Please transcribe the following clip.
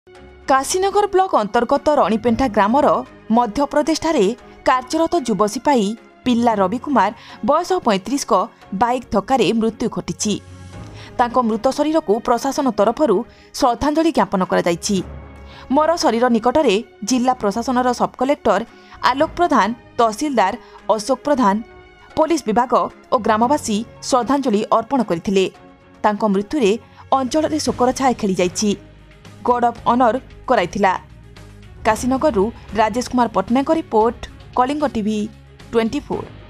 Kashinagar block अंतर्गत रणीपेंटा grammar मध्यप्रदेशଠାରେ कार्यरत युव सिपाही पिल्ला रवि कुमार बयस 35 को बाइक धक्कार मृत्यु घटी। मृत शरीर को प्रशासन तरफर श्रद्धांजलि ज्ञापन कर मर शरीर निकटरे जिला प्रशासन सब कलेक्टर आलोक प्रधान, तहसीलदार अशोक प्रधान, पुलिस विभाग और ग्रामवासी श्रद्धांजलि अर्पण करथिले। मृत्यु अंचल शोकर छाया खेली जाइछि। गार्ड ऑफ ऑनर कराइथिला। Kashinagar Rajesh Kumar Patnaik report, Kalinga TV 24।